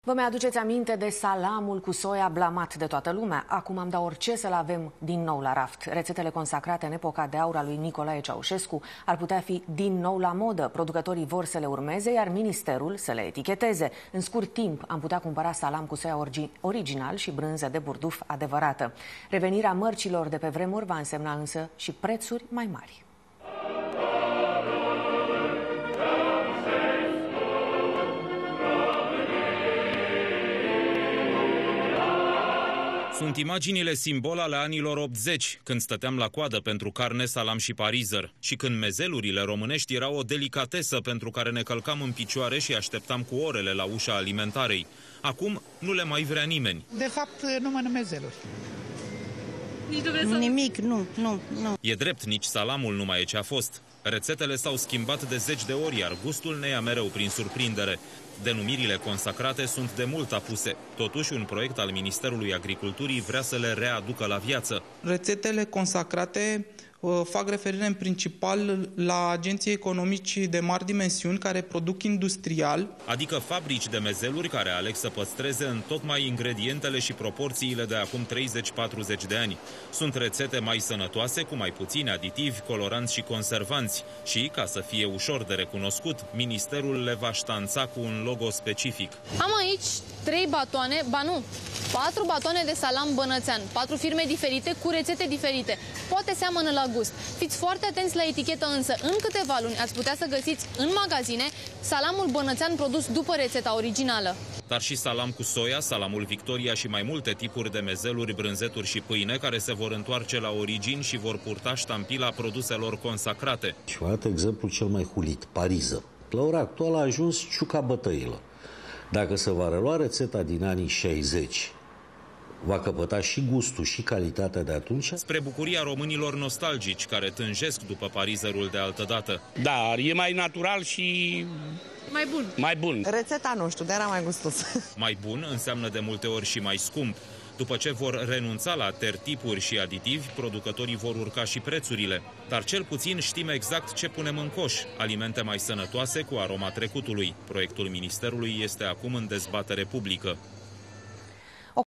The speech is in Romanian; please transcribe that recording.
Vă mai aduceți aminte de salamul cu soia blamat de toată lumea? Acum am dat orice să-l avem din nou la raft. Rețetele consacrate în epoca de aur a lui Nicolae Ceaușescu ar putea fi din nou la modă. Producătorii vor să le urmeze, iar ministerul să le eticheteze. În scurt timp am putea cumpăra salam cu soia original și brânză de burduf adevărată. Revenirea mărcilor de pe vremuri va însemna însă și prețuri mai mari. Sunt imaginile simbol ale anilor 80, când stăteam la coadă pentru carne, salam și parizer și când mezelurile românești erau o delicatesă pentru care ne călcam în picioare și așteptam cu orele la ușa alimentarei. Acum nu le mai vrea nimeni. De fapt, nu mănânc mezeluri. Nimic, nu. E drept, nici salamul nu mai e ce a fost. Rețetele s-au schimbat de 10 de ori, iar gustul ne ia mereu prin surprindere. Denumirile consacrate sunt de mult apuse. Totuși, un proiect al Ministerului Agriculturii vrea să le readucă la viață. Rețetele consacrate fac referire în principal la agenții economici de mari dimensiuni care produc industrial. Adică fabrici de mezeluri care aleg să păstreze în tot mai ingredientele și proporțiile de acum 30-40 de ani. Sunt rețete mai sănătoase, cu mai puțini aditivi, coloranți și conservanți. Și, ca să fie ușor de recunoscut, ministerul le va ștanța cu un logo specific. Am aici 4 batoane de salam bănățean, 4 firme diferite cu rețete diferite. Poate seamănă la gust. Fiți foarte atenți la etichetă, însă în câteva luni ați putea să găsiți în magazine salamul bănățean produs după rețeta originală. Dar și salam cu soia, salamul Victoria și mai multe tipuri de mezeluri, brânzeturi și pâine care se vor întoarce la origini și vor purta ștampila produselor consacrate. Și vă arăt exemplu cel mai hulit, parizer. La ora actuală a ajuns ciuca bătăilor. Dacă se va relua rețeta din anii 60, va căpăta și gustul și calitatea de atunci. Spre bucuria românilor nostalgici care tânjesc după parizerul de altădată. Da, e mai natural și mai bun. Rețeta nu știu, dar era mai gustos. Mai bun înseamnă de multe ori și mai scump. După ce vor renunța la tertipuri și aditivi, producătorii vor urca și prețurile. Dar cel puțin știm exact ce punem în coș, alimente mai sănătoase cu aroma trecutului. Proiectul ministerului este acum în dezbatere publică.